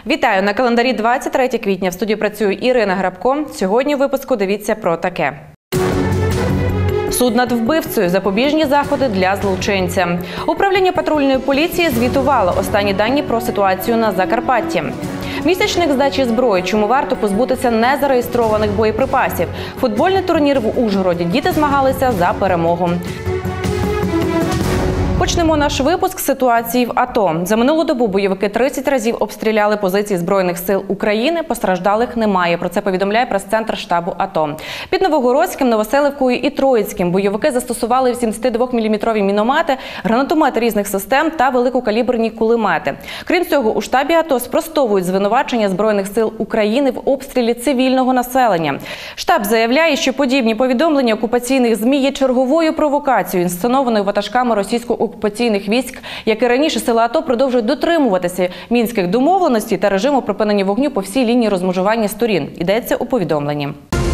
Вітаю! На календарі 23 квітня. В студії працює Ірина Грабко. Сьогодні у випуску дивіться про таке. Суд над вбивцею. Запобіжні заходи для злочинця. Управління патрульної поліції звітувало останні дані про ситуацію на Закарпатті. Місячник здачі зброї. Чому варто позбутися незареєстрованих боєприпасів? Футбольний турнір в Ужгороді. Діти змагалися за перемогу. Почнемо наш випуск з ситуації в АТО. За минулу добу бойовики 30 разів обстріляли позиції Збройних сил України. Постраждалих немає. Про це повідомляє прес-центр штабу АТО. Під Новогородським, Новоселівкою і Троїцьким бойовики застосували 72-мм міномети, гранатомети різних систем та великокаліберні кулемети. Крім цього, у штабі АТО спростовують звинувачення Збройних сил України в обстрілі цивільного населення. Штаб заявляє, що подібні повідомлення окупаційних ЗМІ є черговою провокацією, інсценованою ватажками російського окупаційних військ, як і раніше, сили АТО продовжують дотримуватися мінських домовленостей та режиму припинення вогню по всій лінії розмежування сторін. Йдеться у повідомленні.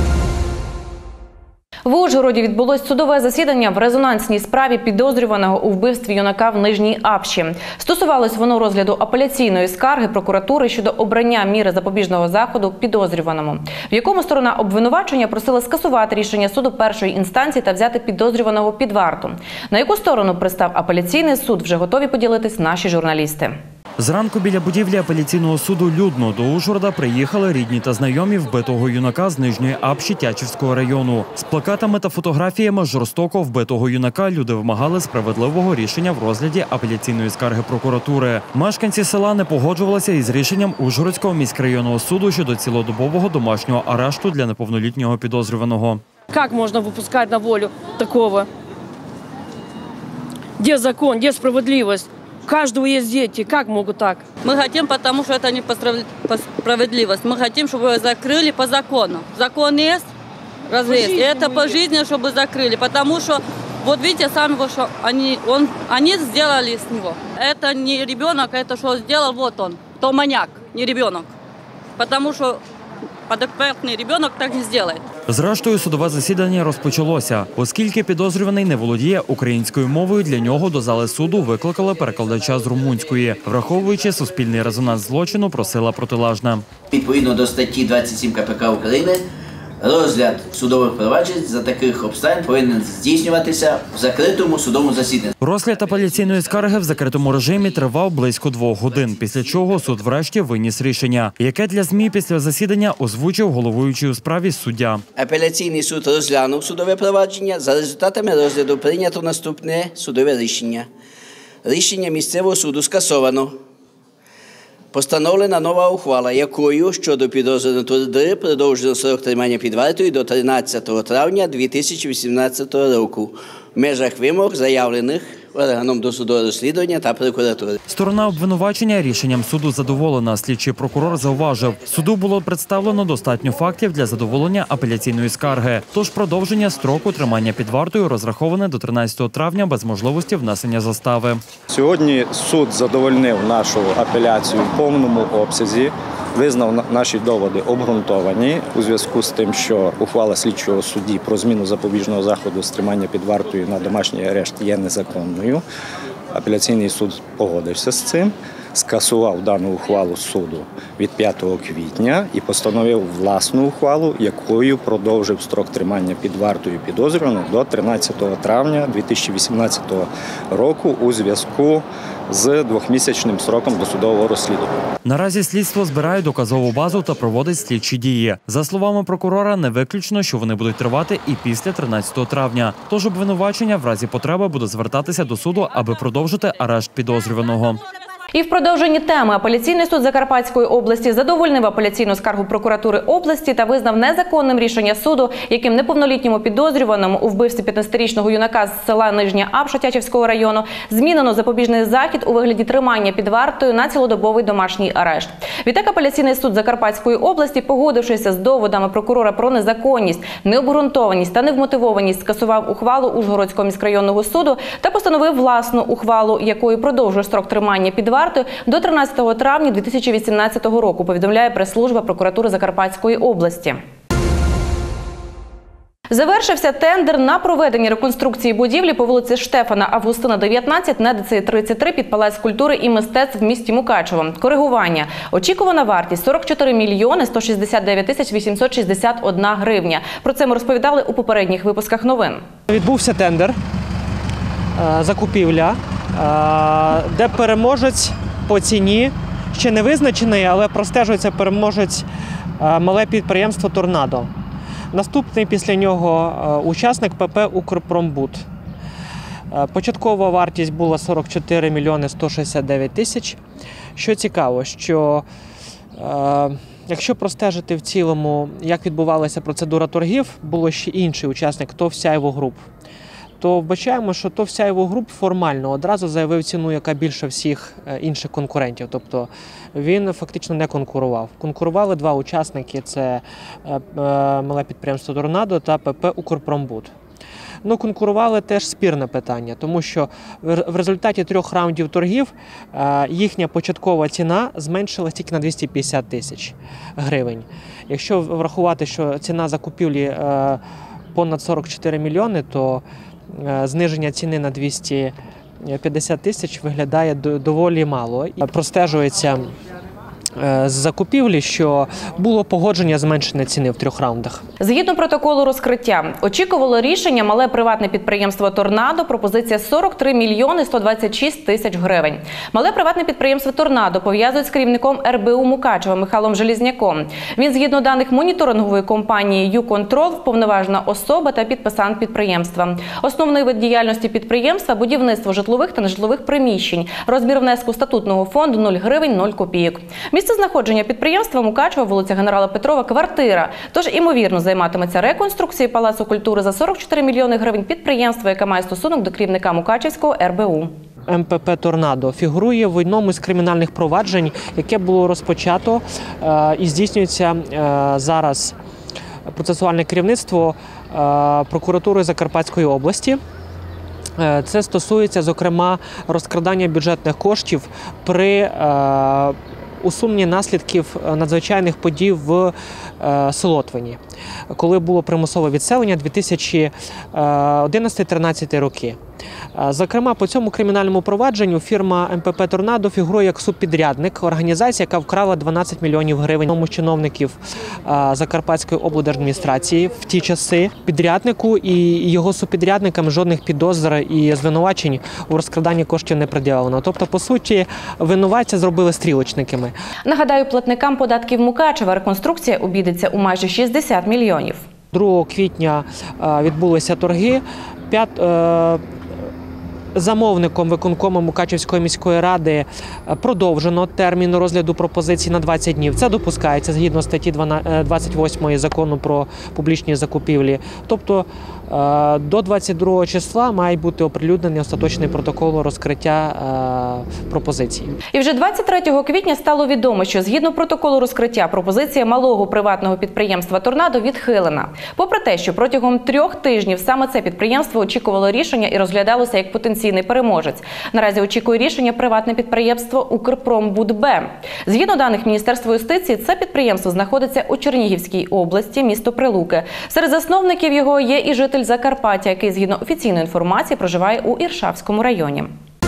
В Ужгороді відбулось судове засідання в резонансній справі підозрюваного у вбивстві юнака в Нижній Апші. Стосувалось воно розгляду апеляційної скарги прокуратури щодо обрання міри запобіжного заходу підозрюваному, в якому сторона обвинувачення просила скасувати рішення суду першої інстанції та взяти підозрюваного під варту. На яку сторону пристав апеляційний суд, вже готові поділитись наші журналісти. Зранку біля будівлі апеляційного суду людно. До Ужгорода приїхали рідні та знайомі вбитого юнака з Нижньої Апші Тячівського району. З плакатами та фотографіями жорстоко вбитого юнака люди вимагали справедливого рішення в розгляді апеляційної скарги прокуратури. Мешканці села не погоджувалися із рішенням Ужгородського міськрайонного суду щодо цілодобового домашнього арешту для неповнолітнього підозрюваного. Як можна випускати на волю такого? Де закон, де справедливість? У каждого есть дети. Как могут так? Мы хотим, потому что это не справедливость. Мы хотим, чтобы его закрыли по закону. Закон есть, разве есть? И это по жизни, чтобы закрыли. Потому что, вот видите, сами, что они сделали с него. Это не ребенок, это что сделал, вот он. То маньяк, не ребенок. Потому что адекватний ребенок так не зробить. Зрештою, судове засідання розпочалося. Оскільки підозрюваний не володіє українською мовою, для нього до зали суду викликали перекладача з румунської. Враховуючи суспільний резонанс злочину, просила протилежна. Відповідно до статті 27 КПК України, розгляд судових проваджень за таких обставин повинен здійснюватися в закритому судовому засіданні. Розгляд апеляційної скарги в закритому режимі тривав близько 2 годин, після чого суд врешті виніс рішення, яке для ЗМІ після засідання озвучив головуючий у справі суддя. Апеляційний суд розглянув судове провадження. За результатами розгляду прийнято наступне судове рішення. Рішення місцевого суду скасовано. Постановлена нова ухвала, якою щодо підозрюваного Турди продовжено срок тримання під вартою до 13 травня 2018 року в межах вимог, заявлених органом досудового розслідування та прокуратури. Сторона обвинувачення рішенням суду задоволена. Слідчий прокурор зауважив, суду було представлено достатньо фактів для задоволення апеляційної скарги. Тож продовження строку тримання під вартою розраховане до 13 травня без можливості внесення застави. Сьогодні суд задовольнив нашу апеляцію в повному обсязі, визнав наші доводи обґрунтовані у зв'язку з тим, що ухвала слідчого судді про зміну запобіжного заходу з тримання під вартою на домашній арешт є незаконною. Апеляційний суд погодився з цим, скасував дану ухвалу суду від 5 квітня і постановив власну ухвалу, якою продовжив строк тримання під вартою підозрюваного до 13 травня 2018 року у зв'язку з 2-місячним строком досудового розслідування. Наразі слідство збирає доказову базу та проводить слідчі дії. За словами прокурора, не виключно, що вони будуть тривати і після 13 травня. Тож обвинувачення в разі потреби буде звертатися до суду, аби продовжити арешт підозрюваного. І в продовженні теми апеляційний суд Закарпатської області задовольнив апеляційну скаргу прокуратури області та визнав незаконним рішення суду, яким неповнолітньому підозрюваному у вбивстві 15-річного юнака з села Нижня Апша Тячівського району змінено запобіжний захід у вигляді тримання під вартою на цілодобовий домашній арешт. Відтак апеляційний суд Закарпатської області, погодившися з доводами прокурора про незаконність, необґрунтованість та невмотивованість, скасував ухвалу Ужгородського міськрайонного суду та постановив власну ухвалу, якою продовжує строк тримання під вартою до 13 травня 2018 року, повідомляє прес-служба прокуратури Закарпатської області. Завершився тендер на проведення реконструкції будівлі по вулиці Штефана Августина, 19, на ДЦ 33 під Палац культури і мистецтв в місті Мукачево. Коригування. Очікувана вартість – 44 мільйони 169 тисяч 861 гривня. Про це ми розповідали у попередніх випусках новин. Відбувся тендер, закупівля, де переможець по ціні ще не визначений, але простежується переможець мале підприємство «Торнадо». Наступний після нього учасник ПП «Укрпромбуд». Початкова вартість була 44 мільйони 169 тисяч. Що цікаво, що якщо простежити в цілому, як відбувалася процедура торгів, було ще інший учасник ТОВ «Сяйво Груп». То вбачаємо, що ТОВ «Сяйво Груп» формально одразу заявив ціну, яка більше всіх інших конкурентів. Тобто він фактично не конкурував. Конкурували два учасники – це мале підприємство «Торнадо» та ПП «Укрпромбуд». Ну, конкурували теж спірне питання, тому що в результаті 3 раундів торгів їхня початкова ціна зменшилась тільки на 250 тисяч гривень. Якщо врахувати, що ціна закупівлі понад 44 мільйони, то зниження ціни на 250 тисяч виглядає доволі мало. І простежується з закупівлі, що було погодження зменшення ціни в 3 раундах. Згідно протоколу розкриття, очікувало рішення мале приватне підприємство «Торнадо», пропозиція 43 мільйони 126 тисяч гривень. Мале приватне підприємство «Торнадо» пов'язують з керівником РБУ Мукачева Михайлом Желізняком. Він, згідно даних моніторингової компанії «Юконтрол», вповноважена особа та підписант підприємства. Основний вид діяльності підприємства – будівництво житлових та нежитлових приміщень. Розмір внеску статутного фонду – 0 гривень 0 копійок. Місце знаходження підприємства – Мукачево, вулиця Генерала Петрова, квартира. Тож, імовірно, займатиметься реконструкцією Палацу культури за 44 мільйони гривень підприємства, яке має стосунок до керівника Мукачевського РБУ. МПП «Торнадо» фігурує в одному з кримінальних проваджень, яке було розпочато і здійснюється зараз процесуальне керівництво прокуратури Закарпатської області. Це стосується, зокрема, розкрадання бюджетних коштів при усунення наслідків надзвичайних подій в Солотвині, коли було примусове відселення 2011-2013 роки. Зокрема, по цьому кримінальному провадженню фірма МПП «Торнадо» фігурує як субпідрядник організації, яка вкрала 12 мільйонів гривень у чиновників Закарпатської облдержадміністрації в ті часи. Підряднику і його субпідрядникам жодних підозр і звинувачень у розкраданні коштів не пред'явлено. Тобто, по суті, винуватця зробили стрілочниками. Нагадаю, платникам податків Мукачева реконструкція обійдеться у майже 60 мільйонів. 2 квітня відбулися торги. Замовником виконкому Мукачевської міської ради продовжено термін розгляду пропозицій на 20 днів. Це допускається згідно статті 28 Закону про публічні закупівлі. Тобто до 22 числа має бути оприлюднений остаточний протокол розкриття пропозицій. І вже 23 квітня стало відомо, що згідно протоколу розкриття пропозиція малого приватного підприємства «Торнадо» відхилена. Попри те, що протягом 3 тижнів саме це підприємство очікувало рішення і розглядалося як потенційний переможець. Наразі очікує рішення приватне підприємство «Укрпромбуд-Б». Згідно даних Міністерства юстиції, це підприємство знаходиться у Чернігівській області, місто Прилуки. Серед засновників його є і житель Закарпаття, який, згідно офіційної інформації, проживає у Іршавському районі.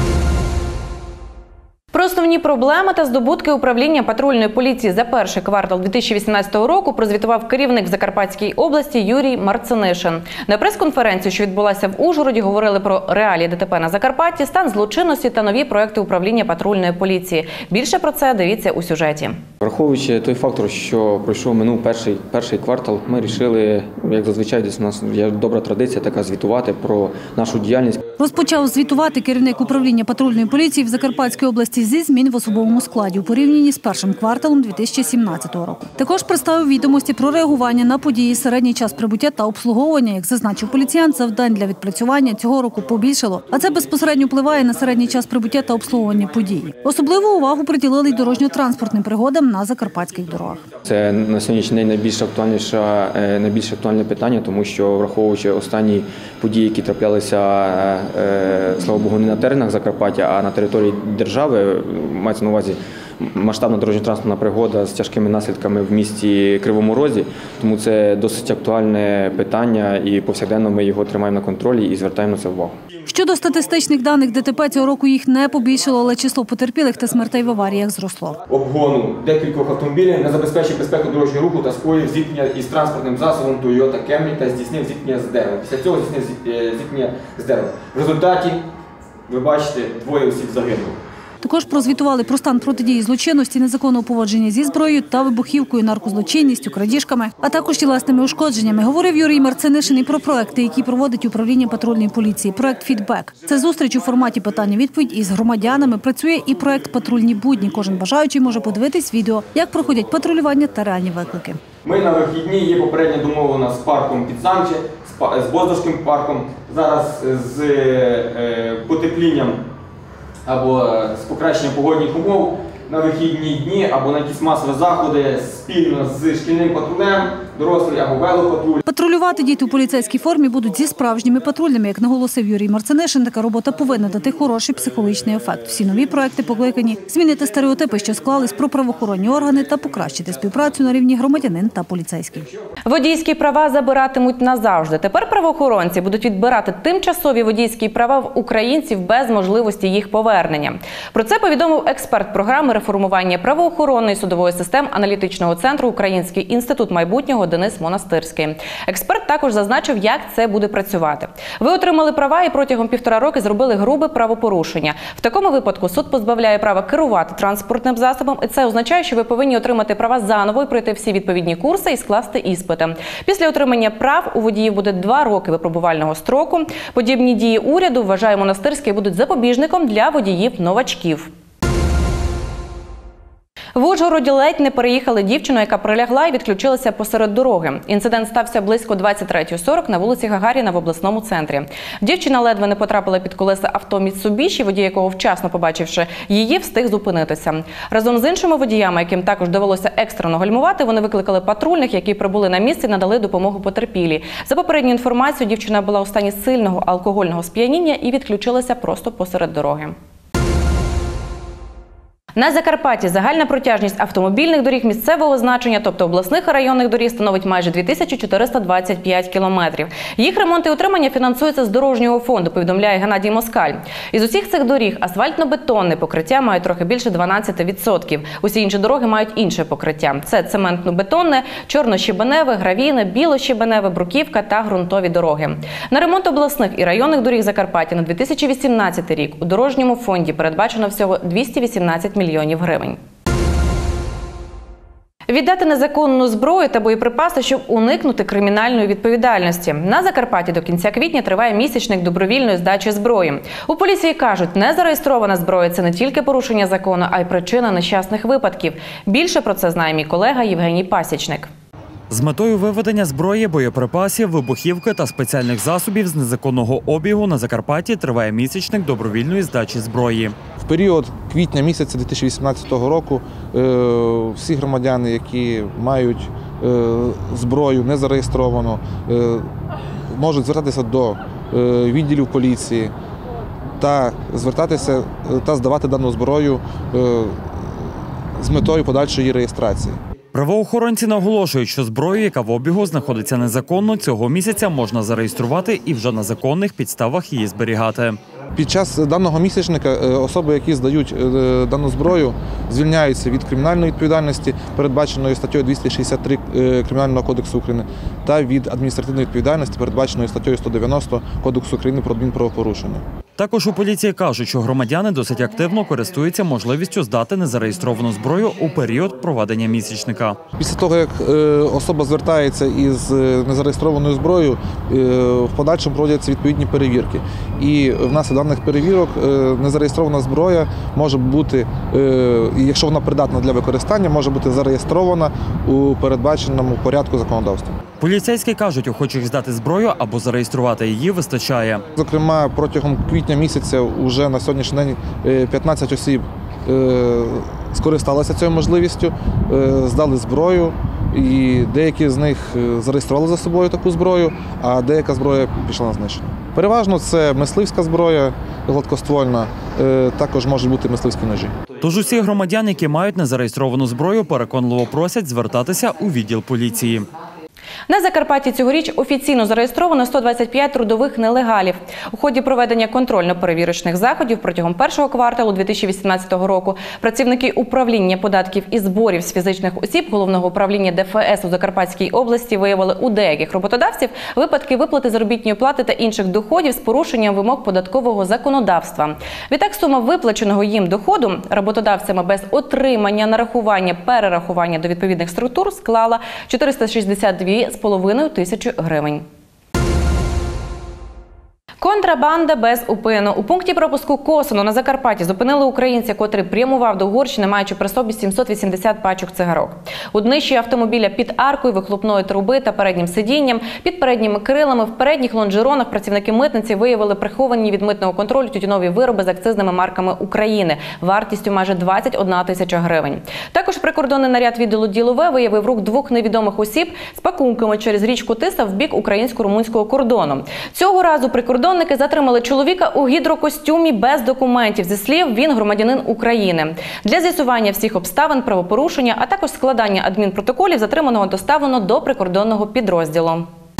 Про основні проблеми та здобутки управління патрульної поліції за перший квартал 2018 року прозвітував керівник в Закарпатській області Юрій Марцинишин. На прес-конференції, що відбулася в Ужгороді, говорили про реалії ДТП на Закарпатті, стан злочинності та нові проекти управління патрульної поліції. Більше про це дивіться у сюжеті. Враховуючи той фактор, що минув перший квартал, ми вирішили, як зазвичай, десь у нас є добра традиція така, звітувати про нашу діяльність. Розпочав звітувати керівник управління патрульної поліції в Закарпатській області зі змін в особовому складі у порівнянні з першим кварталом 2017 року. Також представив відомості про реагування на події, середній час прибуття та обслуговування. Як зазначив поліціянт, завдань для відпрацювання цього року побільшало, а це безпосередньо впливає на середній час прибуття та обслуговування події. Особливу увагу приділили й дорожньо-транспортним пригодам на закарпатських дорогах. Це на сьогоднішній день найбільш актуальне питання, тому що, враховуючи останні події, які траплялися, слава Богу, не на теренах Закарпаття, а на території держави, мається на увазі масштабна дорожньо-транспортна пригода з тяжкими наслідками в місті Кривому Розі, тому це досить актуальне питання і повсякденно ми його тримаємо на контролі і звертаємо на це увагу. Щодо статистичних даних ДТП, цього року їх не побільшало, але число потерпілих та смертей в аваріях зросло. Обгону декількох автомобілів не забезпечив безпеку дорожнього руху та скоїв зіткнення із транспортним засобом Toyota Camry та здійснив зіткнення з деревом. Після цього здійснив зіткнення з деревом. В результаті, ви бачите, 2 осіб загинуло. Також прозвітували про стан протидії злочинності, незаконного поводження зі зброєю та вибухівкою, наркозлочинністю, крадіжками, а також тілесними ушкодженнями. Говорив Юрій Марцинишин і про проекти, які проводить управління патрульної поліції. Проект «Фідбек». Це зустріч у форматі питання-відповідь із громадянами. Працює і проект «Патрульні будні». Кожен бажаючий може подивитись відео, як проходять патрулювання та реальні виклики. Ми на вихідні є попередня домовлена з парком Підзамче, з Боздорським парком. Зараз з потеплінням або з покращенням погодних умов на вихідні дні або на якісь масові заходи спільно з шкільним патрулем, дорослий або велопатруль. Патрулювати діти у поліцейській формі будуть зі справжніми патрульними. Як наголосив Юрій Марцинишин, така робота повинна дати хороший психологічний ефект. Всі нові проекти покликані змінити стереотипи, що склались про правоохоронні органи, та покращити співпрацю на рівні громадянин та поліцейський. Водійські права забиратимуть назавжди. Тепер правоохоронці будуть відбирати тимчасові водійські права в українців без можливості їх повернення. Про це повідомив експерт програми реформування правоохоронної судової системи аналітичного центру «Український інститут майбутнього» Денис Монастирський. Експерт також зазначив, як це буде працювати. Ви отримали права і протягом 1,5 роки зробили грубе правопорушення. В такому випадку суд позбавляє права керувати транспортним засобом, і це означає, що ви повинні отримати права заново і пройти всі відповідні курси і скласти іспити. Після отримання прав у водіїв буде 2 роки випробувального строку. Подібні дії уряду, вважає Монастирський, будуть запобіжником для водіїв-новачків. В Ужгороді ледь не переїхали дівчину, яка прилягла і відключилася посеред дороги. Інцидент стався близько 23:40 на вулиці Гагаріна в обласному центрі. Дівчина ледве не потрапила під колеса авто Mitsubishi, водій якого, вчасно побачивши її, встиг зупинитися. Разом з іншими водіями, яким також довелося екстрено гальмувати, вони викликали патрульних, які прибули на місце і надали допомогу потерпілій. За попередньою інформацією, дівчина була у стані сильного алкогольного сп'яніння і відключилася просто посеред дороги. На Закарпатті загальна протяжність автомобільних доріг місцевого значення, тобто обласних і районних доріг, становить майже 2425 кілометрів. Їх ремонт і утримання фінансується з дорожнього фонду, повідомляє Геннадій Москаль. Із усіх цих доріг асфальтно-бетонне покриття має трохи більше 12%. Усі інші дороги мають інше покриття. Це цементно-бетонне, чорно-щебеневе, гравійне, біло-щебеневе, бруківка та ґрунтові дороги. На ремонт обласних і районних доріг Закарпаття на 2018 рік у дорожньому фонді передбачено всього 218 мільйонів гривень. Віддати незаконну зброю та боєприпаси, щоб уникнути кримінальної відповідальності. На Закарпатті до кінця квітня триває місячник добровільної здачі зброї. У поліції кажуть, незареєстрована зброя – це не тільки порушення закону, а й причина нещасних випадків. Більше про це знає мій колега Євгеній Пасічник. З метою виведення зброї, боєприпасів, вибухівки та спеціальних засобів з незаконного обігу на Закарпатті триває місячник добровільної здачі зброї. В період квітня місяця 2018 року всі громадяни, які мають зброю незареєстровану, можуть звертатися до відділів поліції та звертатися та здавати дану зброю з метою подальшої реєстрації. Правоохоронці наголошують, що зброю, яка в обігу знаходиться незаконно, цього місяця можна зареєструвати і вже на законних підставах її зберігати. Під час даного місячника особи, які здають дану зброю, звільняються від кримінальної відповідальності, передбаченої статтею 263 Кримінального кодексу України, та від адміністративної відповідальності, передбаченої статтею 190 Кодексу України про адмінправопорушення. Також у поліції кажуть, що громадяни досить активно користуються можливістю здати незареєстровану зброю у період проведення місячника. Після того, як особа звертається із незареєстрованою зброєю, в подальшому проводяться відповідні перевірки. І внаслідок даних перевірок незареєстрована зброя може бути, якщо вона придатна для використання, може бути зареєстрована у передбаченому порядку законодавства. Поліцейські кажуть, охочих здати зброю або зареєструвати її вистачає. Зокрема, протягом квітня місяця вже на сьогоднішній день 15 осіб скористалися цією можливістю, здали зброю і деякі з них зареєстрували за собою таку зброю, а деяка зброя пішла на знищення. Переважно це мисливська зброя, гладкоствольна, також можуть бути мисливські ножі. Тож усі громадяни, які мають незареєстровану зброю, переконливо просять звертатися у відділ поліції. На Закарпатті цьогоріч офіційно зареєстровано 125 трудових нелегалів. У ході проведення контрольно-перевірочних заходів протягом першого кварталу 2018 року працівники управління податків і зборів з фізичних осіб Головного управління ДФС у Закарпатській області виявили у деяких роботодавців випадки виплати заробітної плати та інших доходів з порушенням вимог податкового законодавства. Відтак сума виплаченого їм доходу роботодавцями без отримання, нарахування, перерахування до відповідних структур склала 462,5 тисячі гривень. Контрабанда без упину. У пункті пропуску Косино на Закарпатті зупинили українця, котрий прямував до Угорщини, маючи при собі 780 пачок цигарок. У днищі автомобіля під аркою вихлопної труби та переднім сидінням, під передніми крилами, в передніх лонжеронах працівники митниці виявили приховані від митного контролю тютюнові вироби з акцизними марками України вартістю майже 21 тисяча гривень. Також прикордонний наряд відділу Ділове виявив рук двох невідомих осіб з пакунками через річку Тиса в бік українсько-румунського кордону. Цього разу прикордонники затримали чоловіка у гідрокостюмі без документів. Зі слів, він громадянин України. Для з'ясування всіх обставин правопорушення, а також складання адмінпротоколів затриманого доставлено до прикордонного підрозділу.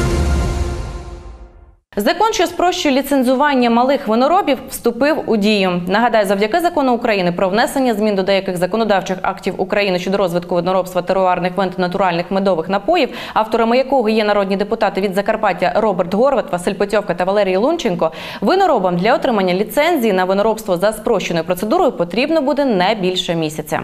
Закон, що спрощує ліцензування малих виноробів, вступив у дію. Нагадаю, завдяки Закону України про внесення змін до деяких законодавчих актів України щодо розвитку виноробства теруарних вин та натуральних медових напоїв, авторами якого є народні депутати від Закарпаття Роберт Горват, Василь Петьовка та Валерій Лунченко, виноробам для отримання ліцензії на виноробство за спрощеною процедурою потрібно буде не більше місяця.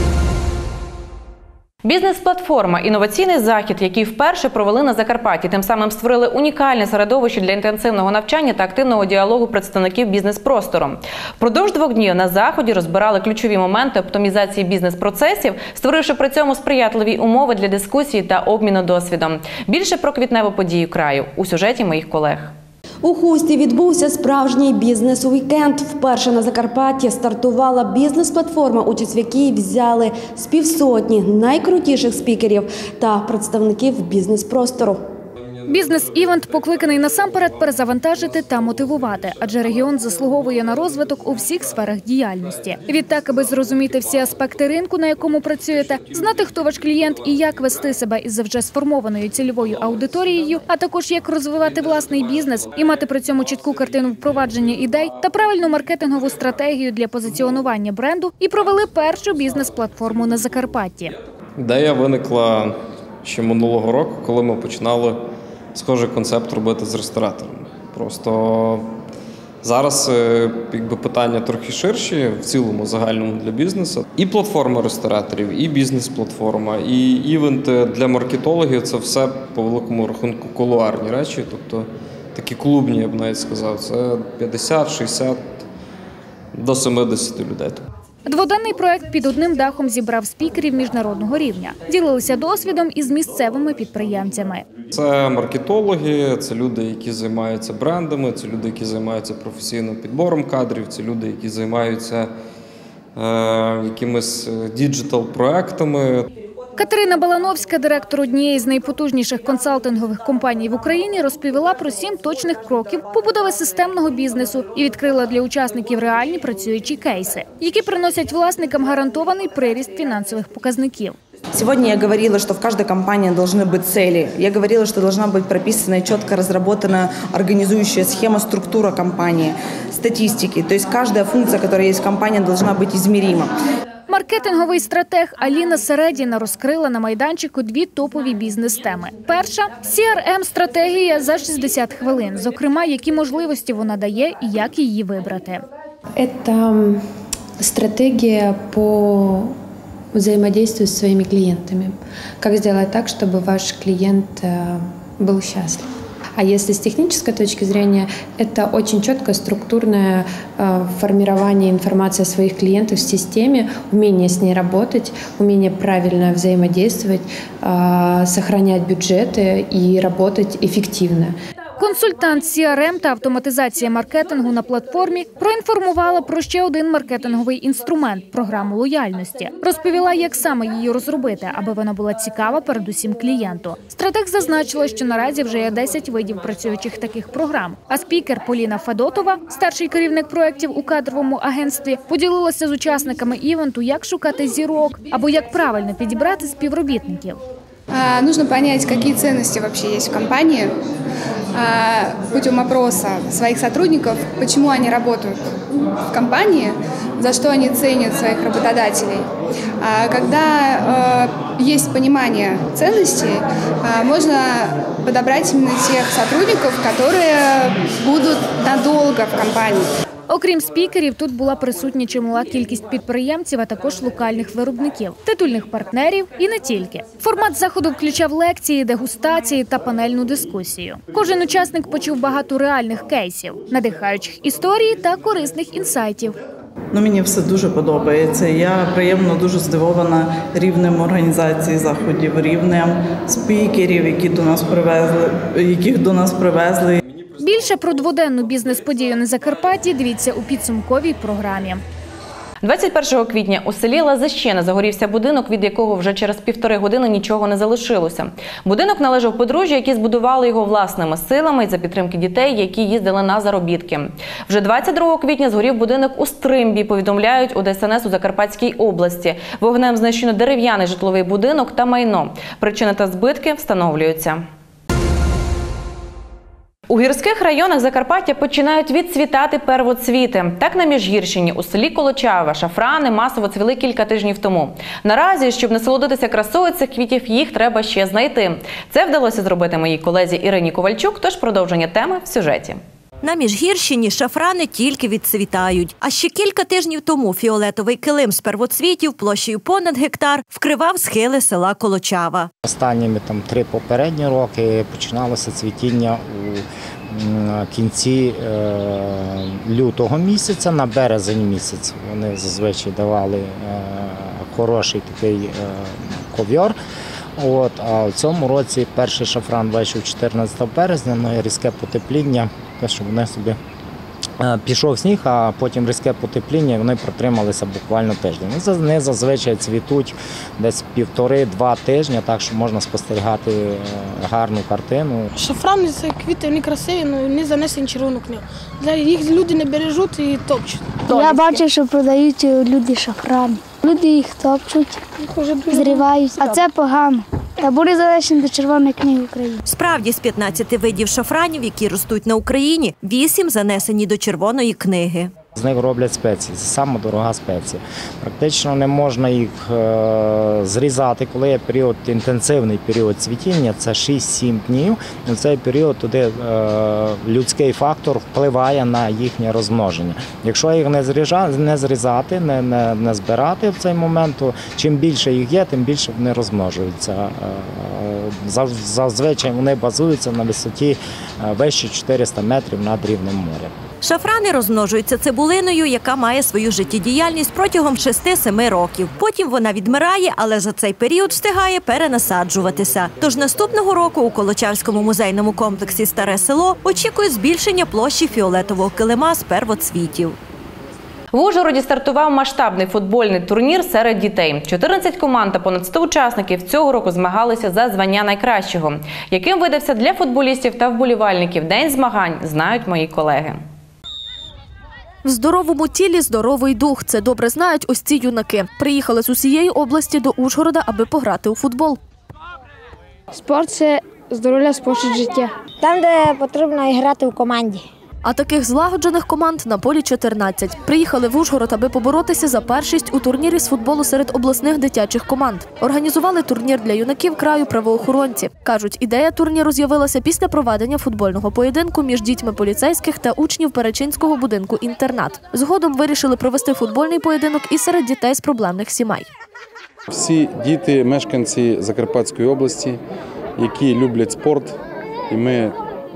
Бізнес-платформа – інноваційний захід, який вперше провели на Закарпатті. Тим самим створили унікальне середовище для інтенсивного навчання та активного діалогу представників бізнес-простору. Впродовж 2 днів на заході розбирали ключові моменти оптимізації бізнес-процесів, створивши при цьому сприятливі умови для дискусії та обміну досвідом. Більше про квітневу подію краю у сюжеті моїх колег. У Хусті відбувся справжній бізнес-вікенд. Вперше на Закарпатті стартувала бізнес-платформа, участь в якій взяли з півсотні найкрутіших спікерів та представників бізнес-простору. Бізнес-івент покликаний насамперед перезавантажити та мотивувати, адже регіон заслуговує на розвиток у всіх сферах діяльності. Відтак, аби зрозуміти всі аспекти ринку, на якому працюєте, знати, хто ваш клієнт і як вести себе із вже сформованою цільовою аудиторією, а також як розвивати власний бізнес і мати при цьому чітку картину впровадження ідей та правильну маркетингову стратегію для позиціонування бренду, і провели першу бізнес-платформу на Закарпатті. Ідея виникла ще минулого року, коли ми починали схожий концепт робити з рестораторами. Просто зараз питання трохи ширші, в цілому загальному для бізнесу. І платформа рестораторів, і бізнес-платформа, і івенти для маркетологів – це все по великому рахунку кулуарні речі, тобто такі клубні, я б навіть сказав, це 50, 60 до 70 людей. Дводенний проект під одним дахом зібрав спікерів міжнародного рівня. Ділилися досвідом із місцевими підприємцями. Це маркетологи, це люди, які займаються брендами, це люди, які займаються професійним підбором кадрів, це люди, які займаються якимись діджитал-проектами. Катерина Балановська, директор однієї з найпотужніших консалтингових компаній в Україні, розповіла про 7 точних кроків побудови системного бізнесу і відкрила для учасників реальні працюючі кейси, які приносять власникам гарантований приріст фінансових показників. Сегодня я говорила, что в каждой компании должны быть цели. Я говорила, что должна быть прописана и четко разработана организующая схема, структура компании, статистики. То есть каждая функция, которая есть в компании, должна быть измерима. Маркетинговий стратег Аліна Середіна розкрила на майданчику 2 топові бізнес-теми. Перша – CRM-стратегія за 60 хвилин. Зокрема, які можливості вона дає і як її вибрати. Це стратегія по взаимодействию с своими клиентами. Как сделать так, чтобы ваш клиент был счастлив. А если с технической точки зрения, это очень четкое структурное формирование информации о своих клиентах в системе, умение с ней работать, умение правильно взаимодействовать, сохранять бюджеты и работать эффективно. Консультант CRM та автоматизація маркетингу на платформі проінформувала про ще один маркетинговий інструмент – програму лояльності. Розповіла, як саме її розробити, аби вона була цікава передусім клієнту. Стратег зазначила, що наразі вже є 10 видів працюючих таких програм. А спікер Поліна Федотова, старший керівник проєктів у кадровому агентстві, поділилася з учасниками івенту, як шукати зірок або як правильно підібрати співробітників. Нужно понять, какие ценности вообще есть в компании путем опроса своих сотрудников, почему они работают в компании, за что они ценят своих работодателей. Когда есть понимание ценностей, можно подобрать именно тех сотрудников, которые будут надолго в компании. Окрім спікерів, тут була присутня чимала кількість підприємців, а також локальних виробників, титульних партнерів і не тільки. Формат заходу включав лекції, дегустації та панельну дискусію. Кожен учасник почув багато реальних кейсів, надихаючих історій та корисних інсайтів. Мені все дуже подобається. Я приємно дуже здивована рівнем організації заходів, рівнем спікерів, яких до нас привезли. Більше про дводенну бізнес-подію на Закарпатті дивіться у підсумковій програмі. 21 квітня у селі Лазищене загорівся будинок, від якого вже через 1,5 години нічого не залишилося. Будинок належав подружжю, які збудували його власними силами і за підтримки дітей, які їздили на заробітки. Вже 22 квітня згорів будинок у Стримбі, повідомляють у ДСНС у Закарпатській області. Вогнем знищено дерев'яний житловий будинок та майно. Причини та збитки встановлюються. У гірських районах Закарпаття починають відцвітати первоцвіти. Так на Міжгірщині у селі Колочава шафрани масово цвіли кілька тижнів тому. Наразі, щоб насолодитися красою цих квітів, їх треба ще знайти. Це вдалося зробити моїй колезі Ірині Ковальчук, тож продовження теми в сюжеті. На Міжгірщині шафрани тільки відцвітають. А ще кілька тижнів тому фіолетовий килим з первоцвітів площею понад гектар вкривав схили села Колочава. Останніми 3 попередні роки починалося цвітіння у кінці лютого місяця, на березень місяць. Вони зазвичай давали хороший такий ковьор. А в цьому році перший шафран вийшов 14 березня, і різке потепління, що вони собі пішов сніг, а потім різке потепління, вони протрималися буквально тиждень. Вони зазвичай цвітуть десь 1,5-2 тижні, так що можна спостерігати гарну картину. Шафрани – це квіти, вони красиві, але не занесені червону книгу. Їх люди не бережуть і топчуть. Я бачу, що продають люди шафрани. Люди їх топчуть, зривають, а це погано. Та були занесені до Червоної книги України. Справді, з 15 видів шафранів, які ростуть на Україні, 8 занесені до Червоної книги. З них роблять спеції, це сама дорога спеція. Практично не можна їх зрізати, коли є період, інтенсивний період цвітіння, це 6-7 днів. У цей період туди людський фактор впливає на їхнє розмноження. Якщо їх не зрізати, не збирати в цей момент, то чим більше їх є, тим більше вони розмножуються. Зазвичай вони базуються на висоті вище 400 метрів над рівнем моря. Шафрани розмножуються цибулиною, яка має свою життєдіяльність протягом 6-7 років. Потім вона відмирає, але за цей період встигає перенасаджуватися. Тож наступного року у Колочавському музейному комплексі «Старе село» очікують збільшення площі фіолетового килима з первоцвітів. В Ужгороді стартував масштабний футбольний турнір серед дітей. 14 команд та понад 100 учасників цього року змагалися за звання найкращого. Яким видався для футболістів та вболівальників день змагань, знають мої колеги. В здоровому тілі – здоровий дух. Це добре знають ось ці юнаки. Приїхали з усієї області до Ужгорода, аби пограти у футбол. Спорт – це здоров'я, спосіб життя. Там, де потрібно грати в команді. А таких злагоджених команд на полі 14. Приїхали в Ужгород, аби поборотися за першість у турнірі з футболу серед обласних дитячих команд. Організували турнір для юнаків краю правоохоронці. Кажуть, ідея турніру з'явилася після проведення футбольного поєдинку між дітьми поліцейських та учнів Перечинського будинку-інтернат. Згодом вирішили провести футбольний поєдинок і серед дітей з проблемних сімей. Всі діти – мешканці Закарпатської області, які люблять спорт, і ми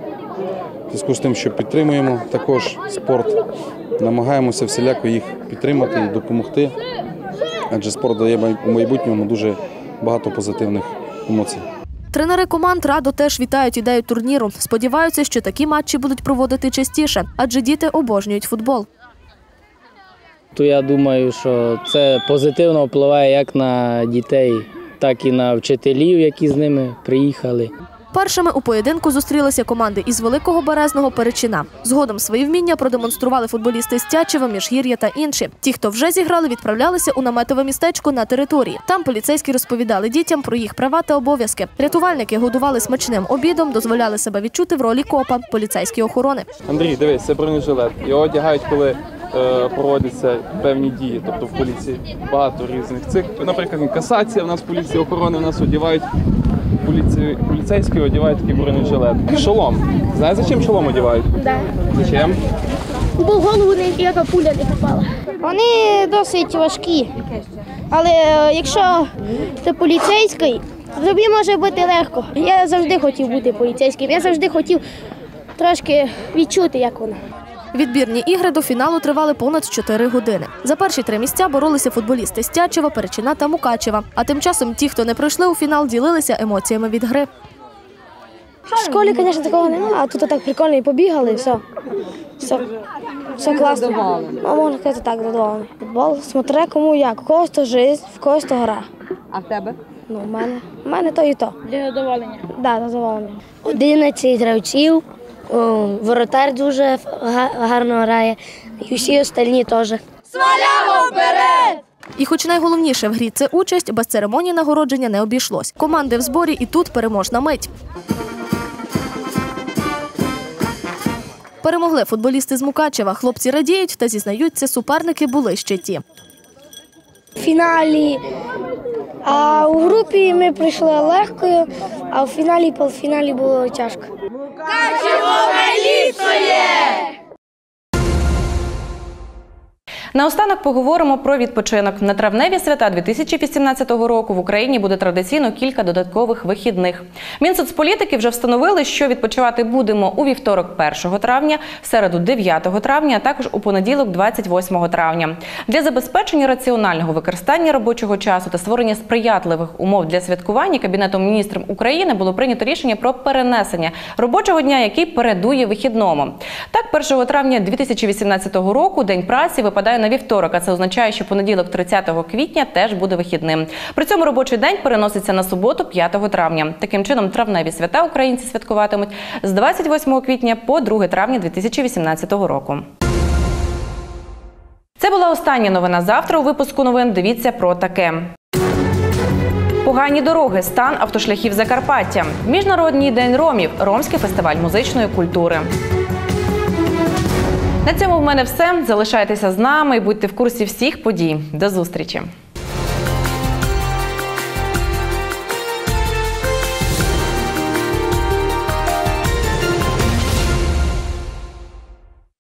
в зв'язку з тим, що підтримуємо також спорт, намагаємося всіляко їх підтримати і допомогти, адже спорт дає у майбутньому дуже багато позитивних емоцій. Тренери команд радо теж вітають ідею турніру. Сподіваються, що такі матчі будуть проводити частіше, адже діти обожнюють футбол. То я думаю, що це позитивно впливає як на дітей, так і на вчителів, які з ними приїхали. Першими у поєдинку зустрілися команди із Великого Березного, Перечина. Згодом свої вміння продемонстрували футболісти з Тячева, Міжгір'я та інші. Ті, хто вже зіграли, відправлялися у наметове містечко на території. Там поліцейські розповідали дітям про їх права та обов'язки. Рятувальники годували смачним обідом, дозволяли себе відчути в ролі копа поліцейської охорони. Андрій, дивись, це бронежилет. Його одягають, коли проводяться певні дії, тобто в поліції багато різних цих. Наприклад, касація, в нас поліція охорони, в нас одягають, поліцейські одягають такий бронежилет. Шолом. Знаєш, за чим шолом одягають? Так. Зачем? Бо в голову ніяка пуля не попала. Вони досить важкі, але якщо ти поліцейський, тобі може бути легко. Я завжди хотів бути поліцейським, я завжди хотів трошки відчути, як воно. Відбірні ігри до фіналу тривали понад 4 години. За перші 3 місця боролися футболісти з Тячева, Перечина та Мукачева. А тим часом ті, хто не пройшли у фінал, ділилися емоціями від гри. В школі, звісно, такого немає, а тут так прикольно і побігали, і все. Все класно. А можна сказати так, задоволений. Футбол, смотри кому як. У когось то життя, в когось то гра. А в тебе? Ну, в мене то і то. Для задоволення? Так, задоволення. 11 гравців, воротар дуже гарно грає, і всі остальні теж. Свалямо вперед! І хоч найголовніше в грі – це участь, без церемонії нагородження не обійшлось. Команди в зборі і тут переможна мить. Перемогли футболісти з Мукачева. Хлопці радіють та зізнаються, суперники були ще ті. В фіналі, а у групі ми прийшли легкою, а в фіналі і полуфіналі було тяжко. Мукачево виліцує! Наостанок поговоримо про відпочинок. На травневі свята 2018 року в Україні буде традиційно кілька додаткових вихідних. Мінсоцполітики вже встановили, що відпочивати будемо у вівторок 1 травня, в середу 9 травня, а також у понеділок 28 травня. Для забезпечення раціонального використання робочого часу та створення сприятливих умов для святкування Кабінетом міністрів України було прийнято рішення про перенесення робочого дня, який передує вихідному. Так, 1 травня 2018 року День праці випадає на вівторок, а це означає, що понеділок 30 квітня теж буде вихідним. При цьому робочий день переноситься на суботу 5 травня. Таким чином, травневі свята українці святкуватимуть з 28 квітня по 2 травня 2018 року. Це була остання новина. Завтра у випуску новин дивіться про таке. Погані дороги, стан автошляхів Закарпаття, Міжнародний день ромів, Ромський фестиваль музичної культури. На цьому в мене все. Залишайтеся з нами і будьте в курсі всіх подій. До зустрічі!